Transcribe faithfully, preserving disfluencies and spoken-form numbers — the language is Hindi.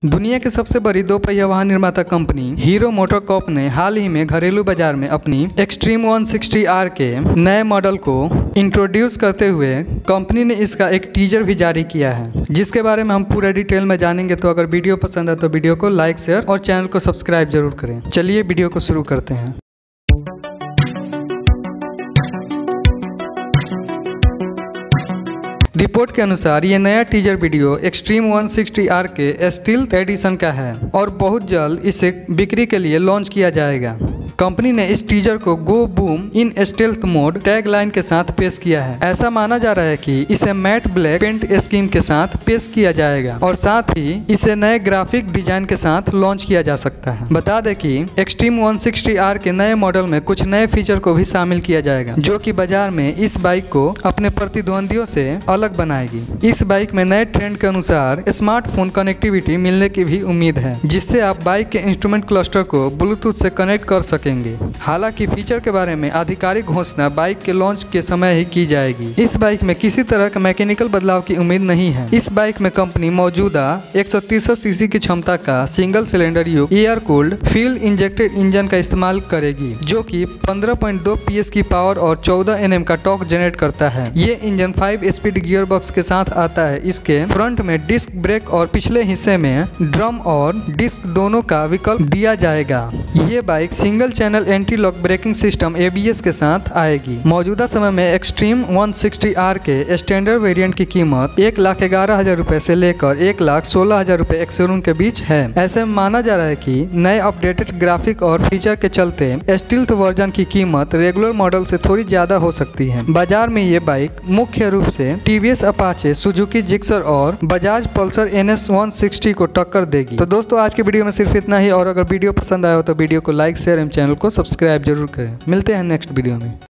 दुनिया की सबसे बड़ी दो पहिया वाहन निर्माता कंपनी हीरो मोटोकॉर्प ने हाल ही में घरेलू बाजार में अपनी एक्सट्रीम वन सिक्सटी आर के नए मॉडल को इंट्रोड्यूस करते हुए कंपनी ने इसका एक टीजर भी जारी किया है, जिसके बारे में हम पूरा डिटेल में जानेंगे। तो अगर वीडियो पसंद है तो वीडियो को लाइक शेयर और चैनल को सब्सक्राइब जरूर करें। चलिए वीडियो को शुरू करते हैं। रिपोर्ट के अनुसार ये नया teaser video extreme one sixty R के स्टील्थ एडिशन का है और बहुत जल्द इसे बिक्री के लिए लॉन्च किया जाएगा। कंपनी ने इस टीजर को go boom in stealth mode tagline के साथ पेश किया है। ऐसा माना जा रहा है कि इसे मैट ब्लैक पेंट स्कीम के साथ पेश किया जाएगा और साथ ही इसे नए ग्राफिक डिजाइन के साथ लॉन्च किया जा सकता है। बता दें कि एक्सट्रीम वन सिक्सटी आर के नए मॉडल में कुछ नए फीचर को भी शामिल किया जाएगा, जो कि बाजार में इस बाइक को अपने प्रतिद्वंदियों से अलग बनाएगी। इस बाइक में नए ट्रेंड के अनुसार स्मार्टफोन कनेक्टिविटी मिलने की भी उम्मीद है, जिससे आप बाइक के इंस्ट्रूमेंट क्लस्टर को ब्लूटूथ से कनेक्ट कर सकेंगे। हालांकि फीचर के बारे में आधिकारिक घोषणा बाइक के लॉन्च के समय ही की जाएगी। इस बाइक में किसी तरह का मैकेनिकल बदलाव की उम्मीद नहीं है। इस बाइक में कंपनी मौजूदा एक सौ तिरसठ सीसी की क्षमता का सिंगल सिलेंडर युक्त air cooled fuel injected engine का इस्तेमाल करेगी, जो कि पंद्रह पॉइंट दो पी एस की पावर और चौदह एन एम का टॉर्क जनरेट करता है। ये engine five speed gear box के साथ आता है। इसके फ्रंट में डिस्क ब्रेक और पिछले हिस्से में ड्रम और डिस्क दोनों का विकल्प दिया जाएगा। ये bike single channel anti lock braking system A B S के साथ आएगी। मौजूदा समय में एक्सट्रीम वन सिक्सटी आर के स्टैंडर्ड वेरिएंट की कीमत एक लाख ग्यारह हजार रुपए से लेकर एक लाख सोलह हजार रुपए एक शोरूम के बीच है। ऐसे में माना जा रहा है कि नए अपडेटेड ग्राफिक और फीचर के चलते स्टील्थ वर्जन की कीमत रेगुलर मॉडल से थोड़ी ज्यादा हो सकती है। बाजार में ये बाइक मुख्य रूप से T V S Apache, Suzuki Gixxer और Bajaj Pulsar N S one sixty को टक्कर देगी। तो दोस्तों, आज की वीडियो में सिर्फ इतना ही, और अगर वीडियो पसंद आया हो तो वीडियो को लाइक शेयर एवं चैनल को सब्सक्राइब जरूर करें। मिलते हैं नेक्स्ट वीडियो में।